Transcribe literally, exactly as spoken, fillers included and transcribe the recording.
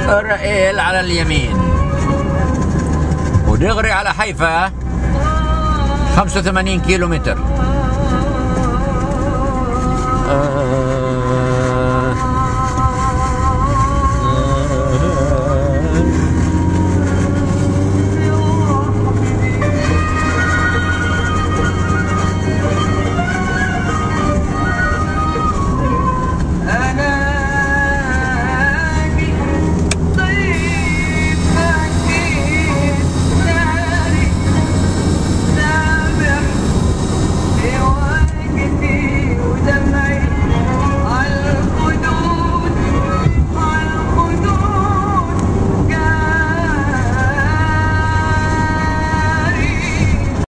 الرائل على اليمين، ودغري على حيفا خمسة وثمانين كيلو متر. آه